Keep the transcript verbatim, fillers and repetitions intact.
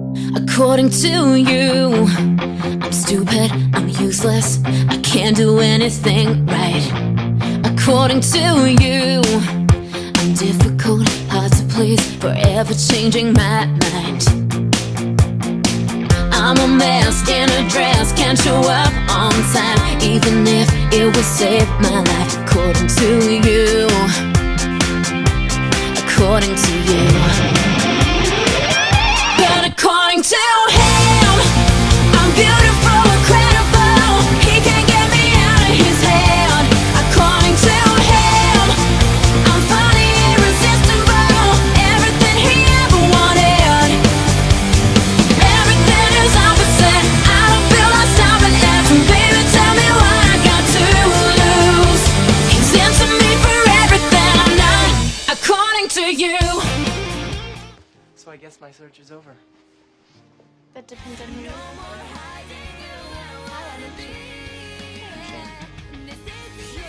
According to you, I'm stupid, I'm useless, I can't do anything right. According to you, I'm difficult, hard to please, forever changing my mind. I'm a mess in a dress, can't show up on time, even if it would save my life. According to you, according to you. But according to him, I'm beautiful, incredible, he can't get me out of his head. According to him, I'm funny, irresistible, everything he ever wanted. Everything is opposite, I don't feel like stopping ever. Baby, tell me what I got to lose. He's into me for everything I'm not, according to you. So I guess my search is over. That depends on who you are.